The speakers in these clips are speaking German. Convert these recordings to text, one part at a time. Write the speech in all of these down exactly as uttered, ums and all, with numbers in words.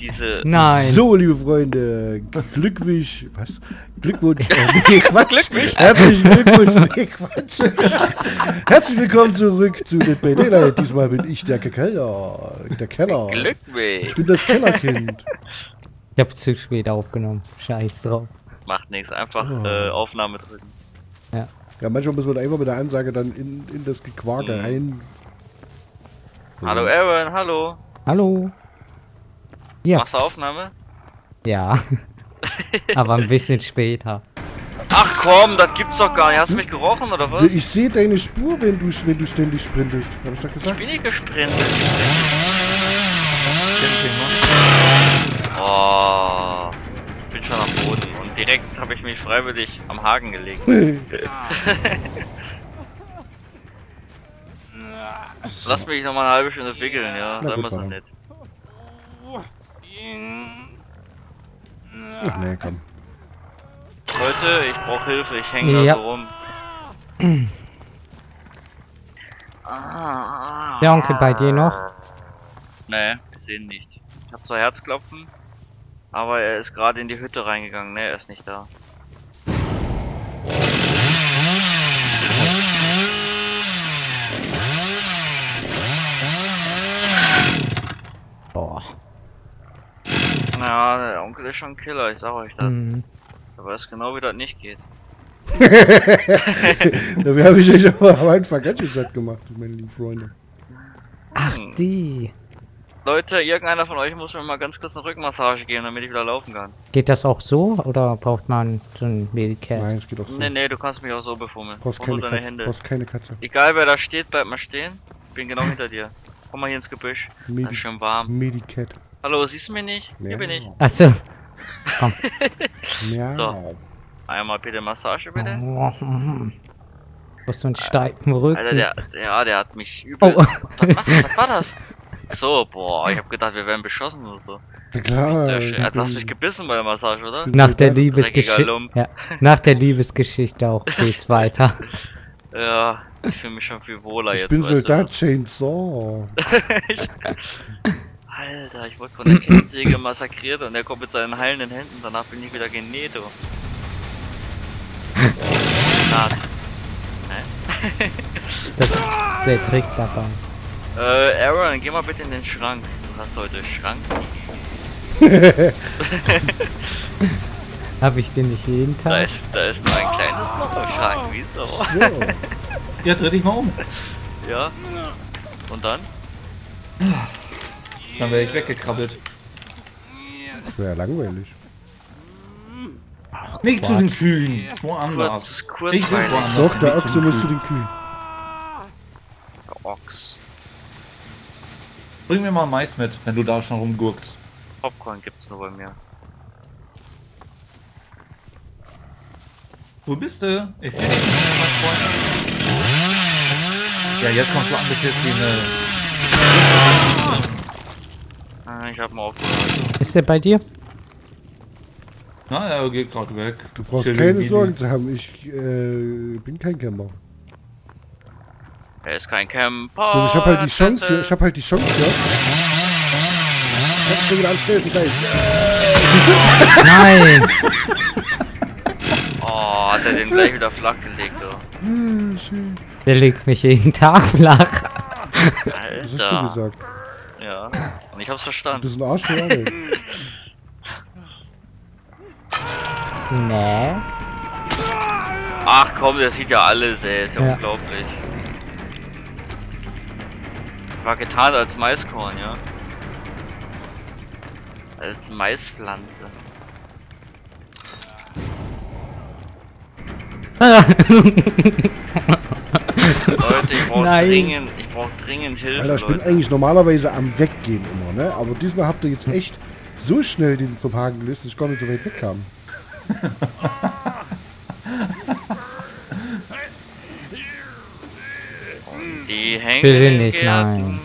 diese... Nein. So, liebe Freunde, Glückwunsch, was? Glückwunsch, äh, nee, Quatsch. Herzlichen Glückwunsch, nee, Quatsch. Herzlich willkommen zurück zu Dead by Daylight. Diesmal bin ich der Keller, der Keller. Glückwunsch. Ich bin das Kellerkind. Ich hab zu spät aufgenommen. Scheiß drauf. Macht nichts, einfach Oh. äh, Aufnahme drücken. Ja. Ja, manchmal muss man einfach mit der Ansage dann in, in das Gequake Mhm. rein. Hallo Aaron, hallo. Hallo. Ja. Machst du Aufnahme? Ja. Aber ein bisschen später. Ach komm, das gibt's doch gar nicht. Hast du mich gerochen oder was? Ich sehe deine Spur, wenn du, wenn du ständig sprintest. Hab ich doch Ich gesagt? bin nicht gesprintet. Oh, ich bin schon am Boden und direkt habe ich mich freiwillig am Haken gelegt. Lass mich noch mal eine halbe Stunde wickeln, ja. Na Sei gut, mal so warte. nett. Ach nee, komm. Leute, ich brauche Hilfe, ich hänge Ja. da so rum. Ah. Der Onkel bei dir noch? Nee, wir sehen nicht. Ich hab zwar Herzklopfen, aber er ist gerade in die Hütte reingegangen. Ne, er ist nicht da. Boah. Ja, der Onkel ist schon ein Killer, ich sag euch das. Mhm. Er weiß genau, wie das nicht geht. Dafür habe ich euch aber am Anfang ganz schön satt gemacht, meine lieben Freunde. Ach, Hm. die. Leute, irgendeiner von euch muss mir mal ganz kurz eine Rückmassage geben, damit ich wieder laufen kann. Geht das auch so oder braucht man so ein Medicare? Nein, es geht auch so. Nee, nee, du kannst mich auch so befummeln. Brauchst Und keine nur deine Katze. Hände. Brauchst keine Katze. Egal wer da steht, bleib mal stehen. Ich bin genau hinter dir. Komm mal hier ins Gebüsch. Medi Ganz schön warm. Medicat. Hallo, siehst du mich nicht? Hier Ja. bin ich. Achso. Komm. Ja. So. Einmal bitte Massage, bitte. Du hast so einen steifen Rücken. Alter, der, ja, der hat mich übel. Oh. Was, was, was war das? So, boah, ich hab gedacht, wir werden beschossen oder so. Na klar. Sehr ich schön. Du hast bin- mich gebissen bei der Massage, oder? bin Nach der Soldat. Liebesgeschichte. Lump. Ja, nach der Liebesgeschichte auch geht's weiter. Ja, ich fühle mich schon viel wohler Ich jetzt. bin weißt du. Soldat Chainsaw. Alter, ich wurde von der Kettensäge massakriert und der kommt mit seinen heilenden Händen. Danach bin ich wieder genäht, du. Na, Das ist der Trick dabei. äh, Aaron, geh mal bitte in den Schrank. Du hast heute Schrank. Hab ich den nicht jeden Da Tag? ist, da ist nur ein kleines Loch im Schrank. Wieso? So. Ja, dreh dich mal um. Ja. Und dann? Dann wäre ich weggekrabbelt. Das wäre ja langweilig. Nicht zu den Kühen. Woanders. Kurz, kurz Ich will weilig. woanders. Doch, der nicht zu Ochse den muss zu Kühen. den Kühen. Der Ochs. Bring mir mal Mais mit, wenn du da schon rumgurkst. Popcorn gibt's nur bei mir. Wo bist du? Ich sehe dich nicht, mein Freund. Ja, jetzt kommst du angepisst wie eine... Ah, ich hab mal aufgehört. Ist der bei dir? Na, er geht gerade weg. Du brauchst Chilling keine Mini. Sorgen zu haben. Ich äh, bin kein Camper. Er ist kein Camper. Also ich habe halt die Chance hier. Ich habe halt die Chance hier. Ganz schnell wieder anstellen zu sein. Nein! Oh, hat er den gleich wieder flach gelegt, du. Ah, schön. Der legt mich jeden Tag flach. Alter. Was hast du gesagt? Ja. Und ich hab's Du verstanden. bist ein Arsch für alle. Nee. Ach komm, der sieht ja alles, ey. Ist ja, Ja. unglaublich. War getarnt als Maiskorn, ja. Als Maispflanze. Leute, ich brauch Nein. dringend, ich brauch dringend Hilfe, Alter, ich bin Leute. eigentlich normalerweise am Weggehen immer, ne? Aber diesmal habt ihr jetzt echt so schnell den vom Haken gelöst, dass ich gar nicht so weit weg kam. Die hängen Bitte in nicht, Gärten. nein.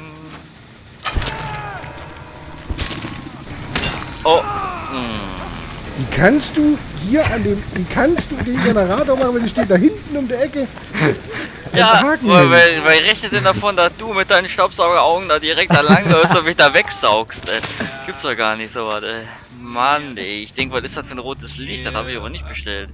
Oh. Hm. Wie kannst du hier an dem, wie kannst du den Generator machen, wenn ich stehe da hinten um die Ecke? Ja, Haken weil, hin. weil, weil rechnet denn davon, dass du mit deinen Staubsaugeraugen da direkt da langläufst und mich da wegsaugst, ey. Gibt's doch gar nicht so was, ey. Mann, ey. Ich denke, was ist das für ein rotes Licht? Das habe ich aber nicht bestellt.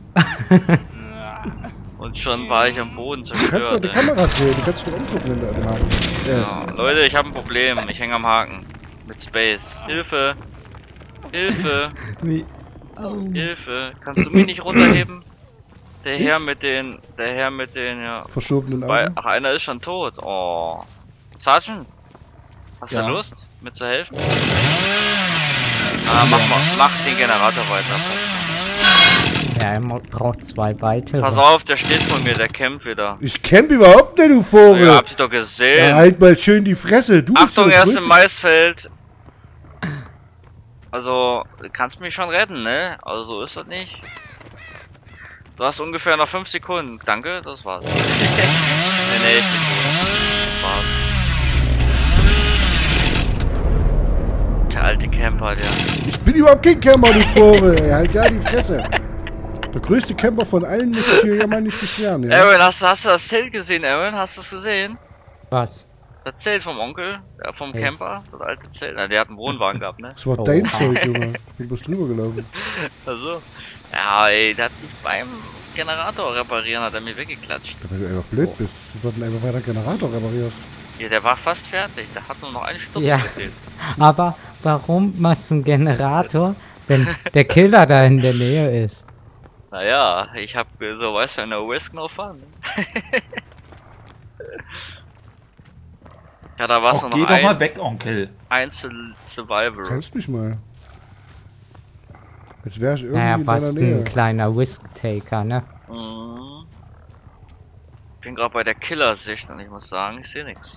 Und schon war ich am Boden Du kannst doch zerstört. die ey. Kamera drehen, du kannst dich umgucken, wenn du einen hast. Ja. Ja, Leute, ich habe ein Problem. Ich hänge am Haken. Mit Space. Hilfe! Hilfe! Wie? Oh. Hilfe! Kannst du mich nicht runterheben? Der Herr mit den. Der Herr mit den, ja. Verschobenen Bei, Augen. ach, einer ist schon tot. Oh. Sergeant? Hast Ja. du Lust, mir zu helfen? Ah, mach mal, mach den Generator weiter. Ja, er mo- braucht zwei weitere. Pass auf, der steht vor mir, der campt wieder. Ich camp überhaupt nicht, du Vogel. Ja, habt ihr doch Ja, gesehen. halt mal schön die Fresse. Du bist Achtung, der er ist im Größte. Maisfeld. Also, du kannst mich schon retten, ne? Also, so ist das nicht. Du hast ungefähr noch fünf Sekunden. Danke, das war's. nee, nee, ich bin tot. Das war's. Der alte Camper, der. Ich bin überhaupt kein Camper, du Vogel. Ey, halt ja die Fresse. Der größte Camper von allen muss sich hier ja mal nicht beschweren, ja? Aaron, hast, hast du das Zelt gesehen, Aaron? Hast du es gesehen? Was? Das Zelt vom Onkel, äh, vom Hey. Camper, das alte Zelt. Na, der hat einen Wohnwagen gehabt, ne? Das war Oh. dein Zeug, Junge. Ich bin bloß drüber gelaufen. Also. Ja, ey, der hat mich beim Generator reparieren, hat er mir weggeklatscht. Ja, weil du einfach blöd bist. Du dort einfach weiter Generator reparierst. Ja, der war fast fertig, der hat nur noch eine Stunde Ja. gefehlt. Aber warum machst du einen Generator, wenn der Killer da in der Nähe ist? Naja, ich hab äh, so, weißt du, no risk, no fun. Ja, da war es Auch noch geh doch mal ein weg, Onkel. Einzel Survivor. Kannst mich mal. Als wäre ich irgendwie Naja, in deiner was Nähe. ein kleiner Risk-Taker, ne? Mhm. Ich bin gerade bei der Killersicht und ich muss sagen, ich sehe nichts.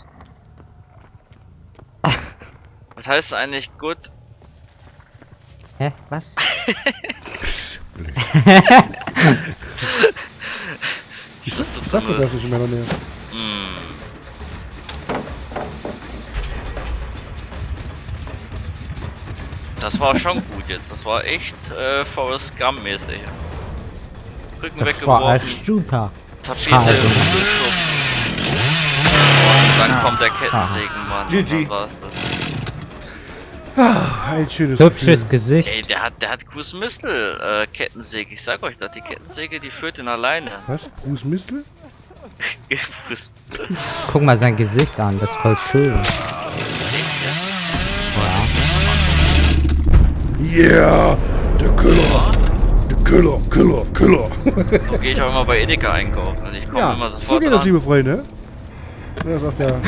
Was heißt eigentlich gut? Hä? Was? Ich, Was so ich sag dir, dumme- dass ich in meiner Nähe. Hm. Das war schon gut jetzt. Das war echt äh, Forrest Gump mäßig. Rücken Das war weggeworfen, echt super. Tapete schade. umgeschubst. Und dann kommt der Kettensägenmann. G Und G. dann war's das. Ein schönes Hübsches Gefühl. Gesicht. Ey, der hat, der hat Bruce Mistel äh, Kettensäge. Ich sag euch das, die Kettensäge, die führt ihn alleine. Was? Bruce Mistel? Bruce- Guck mal sein Gesicht an, das ist voll schön. Yeah! Der Killer! Der Killer! Killer! Killer! So gehe ich auch immer bei Edeka einkaufen. Also ich komme Ja, immer so sofort geht das, dran. liebe Freunde. Ja, sagt er.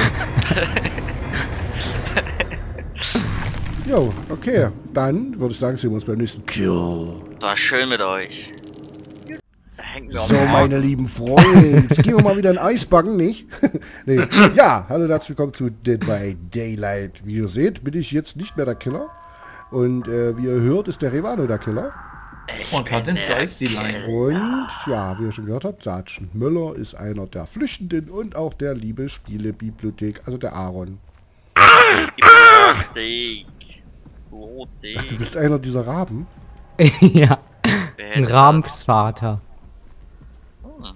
Jo, okay. Dann würde ich sagen, sehen wir uns beim nächsten Kill. War schön mit euch. Da hängt mir So, auf dem meine lieben Freunde, jetzt gehen wir mal wieder ein Eis backen, nicht? Nee. Ja, hallo und herzlich willkommen zu Dead by Daylight. Wie ihr seht, bin ich jetzt nicht mehr der Killer. Und äh, wie ihr hört, ist der Revano der Killer. Ich Und hat bin den der Dice die Line. Kill. Und ja, wie ihr schon gehört habt, Sergeant Müller ist einer der Flüchtenden und auch der liebe Spielebibliothek, also der Aaron. Bibliothek. Ach, du bist einer dieser Raben? Ja, Wer ein hätte das? Ramsvater. Hm.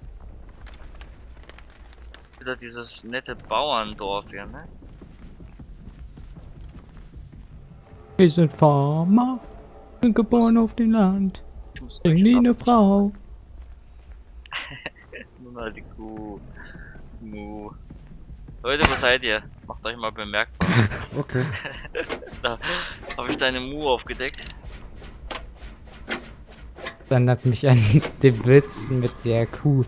Wieder dieses nette Bauerndorf hier, ne? Wir sind Farmer, sind geboren auf dem Land, Ich muss sind euch nie ab- eine Frau. Nur mal die Kuh. Mu. Leute, wo seid ihr? Macht euch mal bemerkbar. Okay. Da habe ich deine Mu aufgedeckt. Dann hat mich an den Witz mit der Kuh.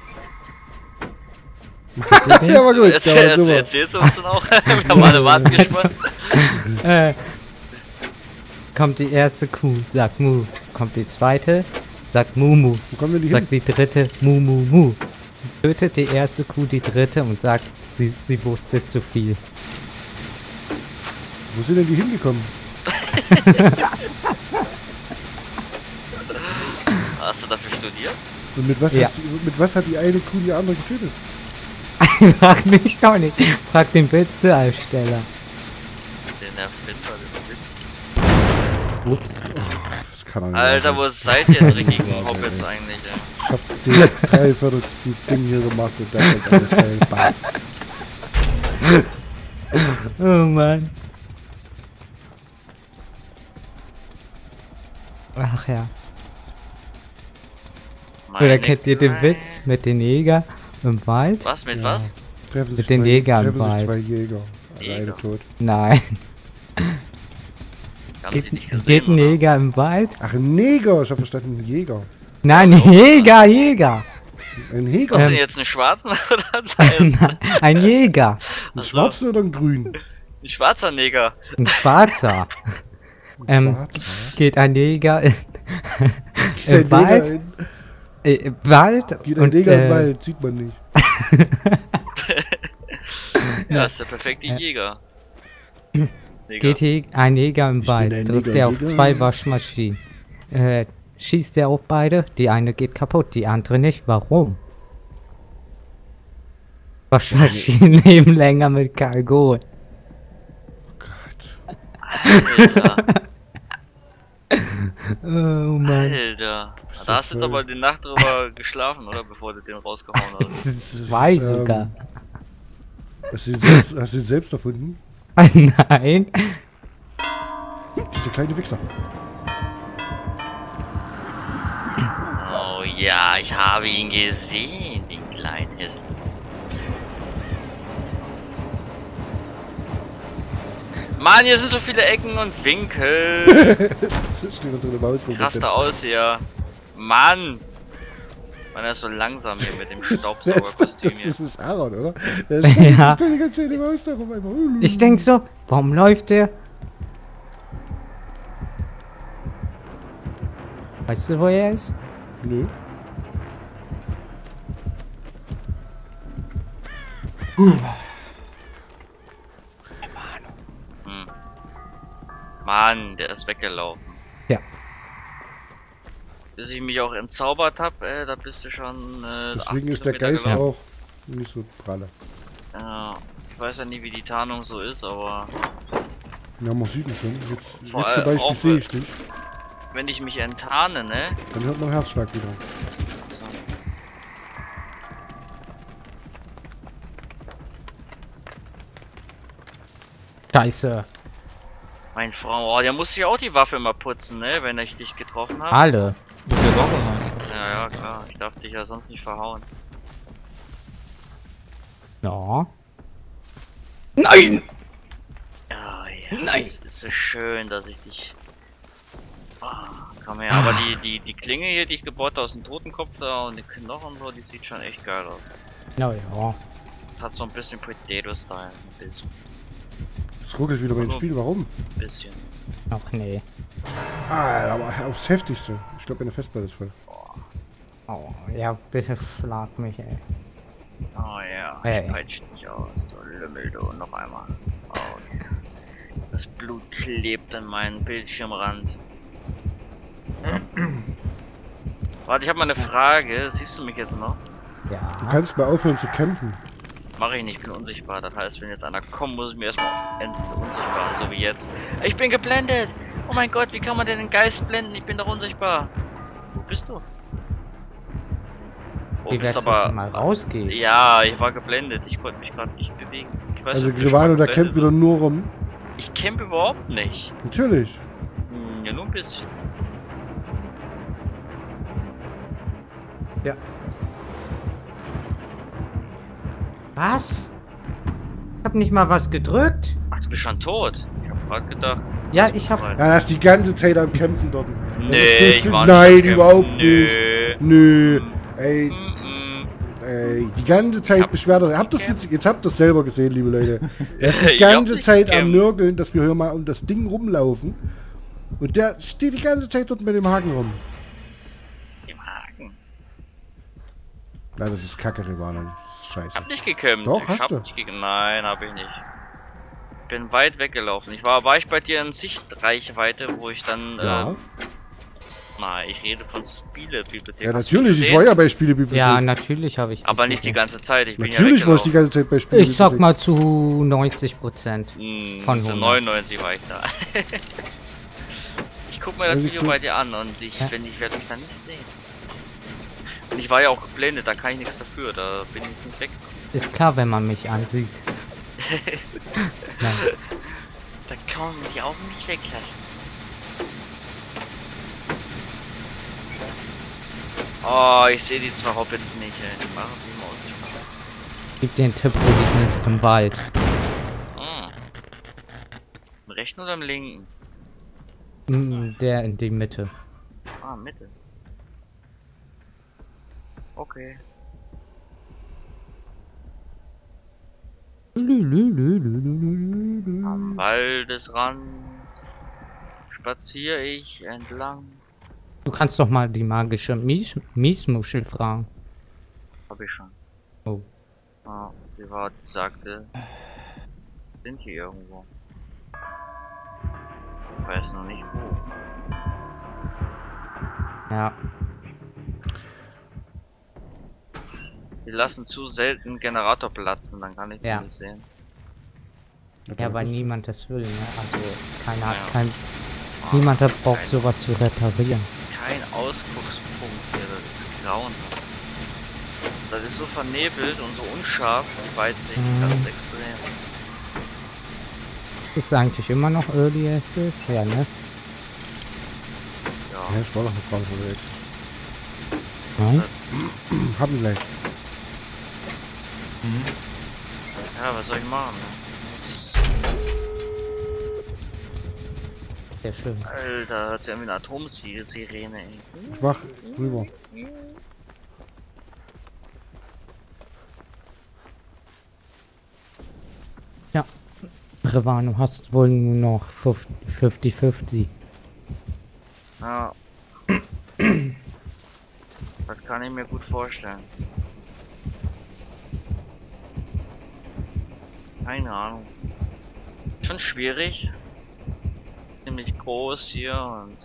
Ja, aber gut. Erzähl, Ja, aber erzähl, super. erzählst du uns denn auch? Wir haben alle warten gespannt. Äh, kommt die erste Kuh, sagt Mu. Kommt die zweite, sagt Mumu. Wo kommen wir die Sagt hin? die dritte, Mu, Mu, Mu. Tötet die erste Kuh die dritte und sagt, sie, sie wusste zu viel. Wo sind denn die hingekommen? Hast du dafür studiert? Und mit was, Ja. hast, mit was hat die eine Kuh die andere getötet? Frag mich doch nicht. Frag den Witzeersteller. Den Erfinder des Witzes. Ups. Das kann doch nicht Alter, sein. wo seid ihr dreckigen Ja, Hobbits ey. eigentlich, ey? Ich hab den dreiviertel Ding hier gemacht und dann ist alles geil. Baff. Oh Mann. Ach ja. Meine Oder kennt ihr den Kleine- Witz mit den Jäger im Wald? Was, mit Ja. was? Treffen Mit sich den zwei, Jägern treffen sich bald. zwei Jäger. Also Jäger. eine tot. Nein. Haben Sie Geht, nicht gesehen, geht ein oder? Jäger im Wald? Ach, ein Neger. Ich habe verstanden, ein Jäger. Nein, Jäger, Jäger. Ein Jäger. Was Ähm. denn jetzt, einen schwarzen oder einen weißen? Ein Jäger. Ein Ach so. schwarzen oder ein grünen? Ein schwarzer Neger. Ein Schwarzer. Ähm, Schwarzer. geht ein Jäger in, Geht ein im Wald, Neger in, äh, im Wald geht ein und Neger im äh, Wald, sieht man nicht. Ja, ist der perfekte Jäger. Neger. geht Jä- ein Jäger im Ich bin Wald, ein drückt Neger, er auf Jäger. zwei Waschmaschinen. Äh, schießt er auf beide, die eine geht kaputt, die andere nicht. Warum? Waschmaschinen leben länger mit Kalgon. Alter, Oh Mann. Alter. bist Da so hast du jetzt voll. aber die Nacht drüber geschlafen, oder? Bevor du den rausgehauen hast. Zwei ähm, sogar. Hast du den selbst, hast du den selbst erfunden? Nein. Diese kleine Wichser. Oh ja, ich habe ihn gesehen, den kleinen Hessen. Mann, hier sind so viele Ecken und Winkel. Das steht unter der Maus rum. Ich raste aus hier. Mann. Man ist so langsam hier mit dem Das, das, Staubsaugerkostüm das hier. ist Aaron, oder? Der ist ja. Ja. Die ganze Zeit die Maus da rum. Einfach. Ich denk so, warum läuft der? Weißt du, wo er ist? Nö. Hm. Mann, der ist weggelaufen. Ja. Bis ich mich auch entzaubert hab, äh, da bist du schon. Äh, Deswegen acht ist der Kilometer Geist gelaufen. auch nicht so pralle. Ja, ich weiß ja nie, wie die Tarnung so ist, aber Ja, man sieht ihn schon. Jetzt, Vor jetzt zum allem Beispiel auch, sehe ich dich. wenn ich mich enttarne, ne? Dann hört man Herzschlag wieder. Scheiße. Mein Frau, oh, der muss sich auch die Waffe immer putzen, ne? Wenn ich dich getroffen habe. Alle. Muss ja locker sein. Ja, ja, klar. Ich darf dich ja sonst nicht verhauen. Ja. Nein! Ja, ja. Nein. Es ist so schön, dass ich dich. Oh, komm her. Aber die, die, die Klinge hier, die ich gebaut habe aus dem Totenkopf da und die Knochen und so, die sieht schon echt geil aus. Na ja. Hat so ein bisschen Predator-Style. Ein bisschen. Es ruckelt wieder mein Spiel. Warum? Ein bisschen. Ach nee. Ah, aber aufs Heftigste. Ich glaube, meine Festplatte ist voll. Oh, ja, bitte schlag mich, ey. Oh ja, Hey. peitscht dich aus, so Lümmel du, noch einmal. Oh, ja. Das Blut klebt an meinem Bildschirmrand. Warte, ich habe mal eine Frage. Siehst du mich jetzt noch? Du Ja. kannst mal aufhören zu campen. Mache ich nicht, ich bin unsichtbar. Das heißt, wenn jetzt einer kommt, muss ich mir erstmal endlich unsichtbar, so wie jetzt. Ich bin geblendet! Oh mein Gott, wie kann man denn den Geist blenden? Ich bin doch unsichtbar. Wo bist du? Oh, Wie bist wär's, dass du mal rausgehst? Ja, ich war geblendet. Ich konnte mich gerade nicht bewegen. Ich weiß Also nicht, ob ich Grivano, der geblendet campt wieder nur rum. Ich campe überhaupt nicht. Natürlich. Hm, ja, nur ein bisschen. Ja. Was? Ich hab nicht mal was gedrückt. Ach, du bist schon tot. Ich hab grad gedacht. Ja, ich hab. Ja, das ist die ganze Zeit am Campen dort. Das Nee, ist, ich war Nein, nicht am überhaupt Campen. nicht. Nö. Nö. Ey, Mm, mm. ey, die ganze Zeit Hab- beschwert er. Habt das jetzt, jetzt habt ihr es selber gesehen, liebe Leute. Er ist die Ich hab ganze nicht Zeit am gecampt. Nörgeln, dass wir hier mal um das Ding rumlaufen. Und der steht die ganze Zeit dort mit dem Haken rum. Im Haken. Nein, das ist Kacke, Rivano. Das ist Ich scheiße. hab nicht gekämpft. Doch, ich hast hab du. nicht ge- Nein, hab ich nicht. Bin weit weggelaufen. Ich war, war ich bei dir in Sichtreichweite, wo ich dann. Ja. Ähm, nein, ich rede von Spielebibliothek. Ja, Hast du mich natürlich. Ich gesehen? war ja bei Spielebibliothek. Ja, natürlich habe ich. Aber das nicht die gesehen. ganze Zeit. Ich bin Natürlich ja war ich die weggelaufen. ganze Zeit bei Spielebibliothek. Ich sag mal zu neunzig Prozent. Hm, Von zu hundert. neunundneunzig war ich da. Ich guck mir das Also Video zu- bei dir an und ich, Ja. wenn ich werde mich dann nicht sehen. Und ich war ja auch geblendet, da kann ich nichts dafür, da bin ich nicht weg. Ist klar, wenn man mich ansieht. Nein. Da kann man die Augen nicht weglassen. Oh, ich sehe die zwei Hobbits nicht, ey. Die machen die Maus nicht mehr. Gib den Tipp, wo die sind im Wald. Hm. Im rechten oder im linken? Mm, Der in die Mitte. Ah, Mitte. Okay. Am Waldesrand spaziere ich entlang. Du kannst doch mal die magische Mies Miesmuschel fragen. Hab ich schon. Oh. Ah, die war, die sagte, sind hier irgendwo. Ich weiß noch nicht wo. Ja. Die lassen zu selten einen Generator platzen, dann kann ich Ja. den nicht sehen. Ja, weil niemand das will, ne? Also keiner hat Ja. kein. Ah, Niemand hat Bock, kein- sowas zu reparieren. Kein Ausguckspunkt hier, das ist grauenhaft. Das ist so vernebelt und so unscharf und weitsichtig, Mhm. ganz extrem. Ist es eigentlich immer noch Early Access? Ja, ne? Ja, Ja, ich war noch nicht gerade unterwegs. Nein? Hab ihn gleich. Mhm. ja, was soll ich machen? Ne? Sehr schön. Alter, hört sich an wie eine Atomsirene, ey. Ich mach rüber. Ja. Revano, hast wohl nur noch fünfzig fünfzig. Ja. Das kann ich mir gut vorstellen. Keine Ahnung. Schon schwierig. Ziemlich groß hier und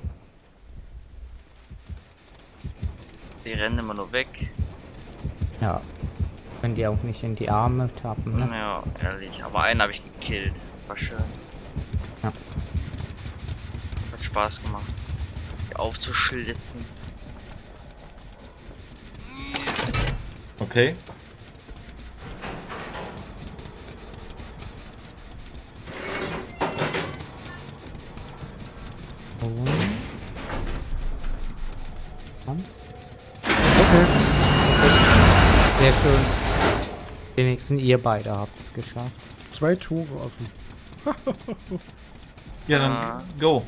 die rennen immer nur weg. Ja. Können die auch nicht in die Arme tappen, ne? Ja, ehrlich. Aber einen habe ich gekillt. War schön. Ja. Hat Spaß gemacht. Die aufzuschlitzen. Okay. Und... Komm. Okay. Sehr schön. Wenigstens ihr beide habt es geschafft. Zwei Tore offen. Ja, dann Ah. go.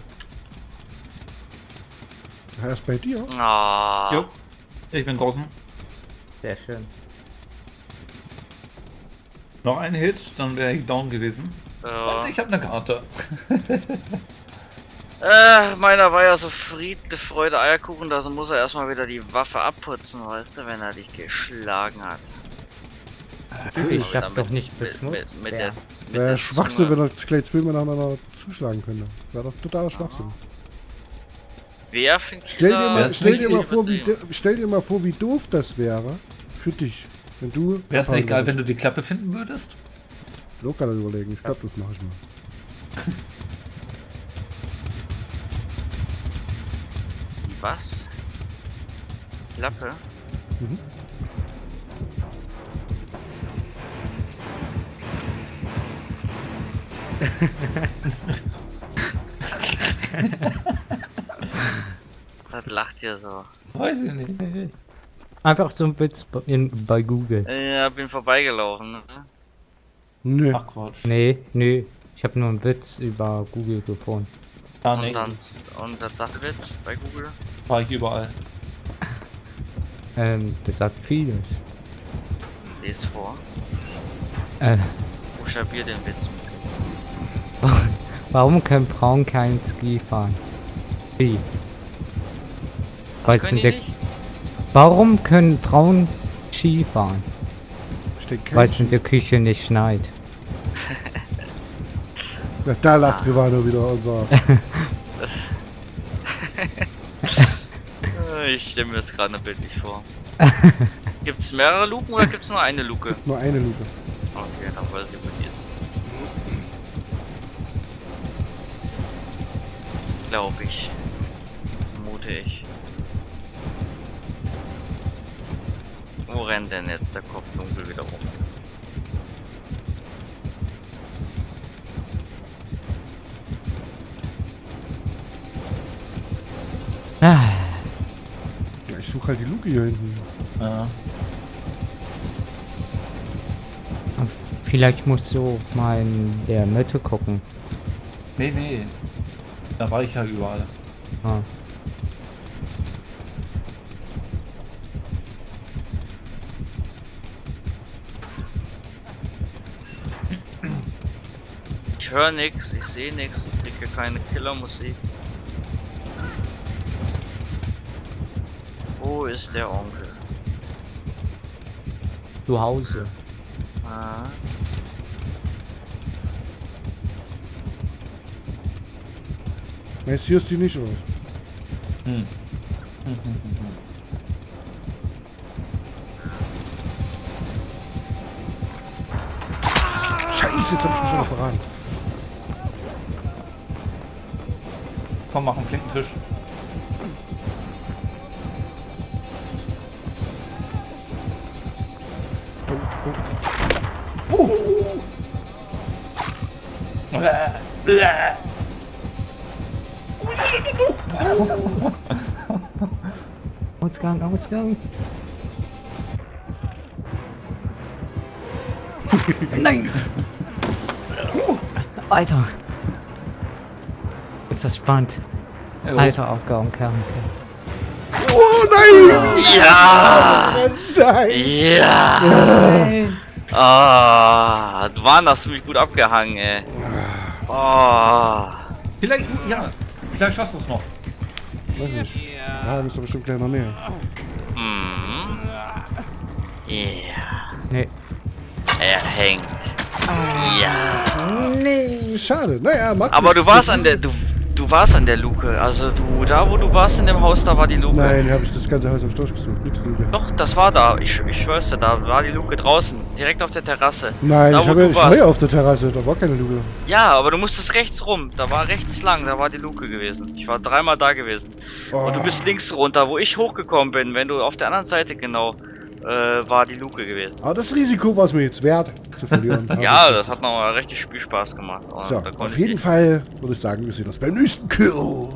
Er ist bei dir. Ah. Jo. Ich bin draußen. Sehr schön. Noch ein Hit, dann wäre ich down gewesen. Ja. Und ich habe eine Karte. Äh, meiner war ja so Friede, Freude, Eierkuchen, da so muss er erstmal wieder die Waffe abputzen, weißt du, wenn er dich geschlagen hat. Ich Aber darf damit- doch nicht mit, mit, beschmutzt mit werden. der, mit Wäre der Schwachsinn, Zunge. wenn er gleich zweimal nacheinander zuschlagen könnte. Wäre doch totaler Schwachsinn. Wer fängt Stell dir da- mal, ist stell nicht dir mal vor, wie, übertrieben. do- stell dir mal vor, wie doof das wäre für dich, wenn du. Wäre es nicht geil, wenn du die Klappe finden würdest? Locker überlegen. Ich glaube, das mache ich mal. Was? Klappe? Mhm. Das lacht ja so. Weiß ich nicht. Einfach so ein Witz bei- in, bei Google. Ja, bin vorbeigelaufen. Ne? Nö. Ach Quatsch. Nee, nee. Ich habe nur einen Witz über Google gefunden. Gar Und nicht. dann und das Sachwitz bei Google. War ich überall. Ähm, das sagt vieles. Les vor. Äh, Buchstabier den Witz. warum können Frauen keinen Ski fahren? Wie? Weil es Können in die der, nicht? warum können Frauen Ski fahren? Steht kein Weil es in Ski. der Küche nicht schneit. Na, da lacht Rivano wieder unser. Äh, Ich stelle mir das gerade ein Bild nicht vor. Gibt es mehrere Luken oder gibt es nur eine Luke? Nur eine Luke. Okay, dann weiß ich, wo die ist. Glaube ich. Vermute ich. Wo rennt denn jetzt der Kopf dunkel wieder rum? Ah, Ja, ich suche halt die Luke hier hinten. Ja. Vielleicht musst du mal in der Mitte gucken. Nee, nee. Da war ich ja überall. Ah. Ich höre nichts, ich sehe nichts, ich kriege keine Killermusik. Wo ist der Onkel? Zu Hause. Ah. Jetzt hörst du die nicht aus. Hm. Scheiße, jetzt hab ich mich schon noch verraten. Komm, mach einen flinken Fisch. Oh, oh. Ausgang, Ausgang. Nein! Alter! Ist das spannend? Alter, Aufgaben, Kerl. Oh nein! Ja! Nein! Ja! Nein! Ah, du warst das ziemlich gut abgehangen, ey. Oh. Vielleicht, ja, vielleicht schaffst du es noch. Weiß nicht. Ja, müssen wir bestimmt gleich noch mehr. Mhm. Ja. Nee. Er hängt. Ja. Nee, schade. Naja, macht Aber nichts. du warst an der, du, du warst an der Luke. Also du, da wo du warst in dem Haus, da war die Luke. Nein, habe ich das ganze Haus am Storch gesucht. Nix Luke. Doch, das war da. Ich, ich schwör's dir, da war die Luke draußen. Direkt auf der Terrasse. Nein, da, ich, wo habe, du ich war warst. ja auf der Terrasse. Da war keine Luke. Ja, aber du musstest rechts rum. Da war rechts lang, da war die Luke gewesen. Ich war dreimal da gewesen. Oh. Und du bist links runter, wo ich hochgekommen bin. Wenn du auf der anderen Seite genau, äh, war die Luke gewesen. Aber das Risiko war es mir jetzt wert, zu verlieren. Ja, das hat noch mal richtig Spielspaß gemacht. Und So, da konnte auf ich jeden nicht- Fall würde ich sagen, wir sehen uns beim nächsten Kill.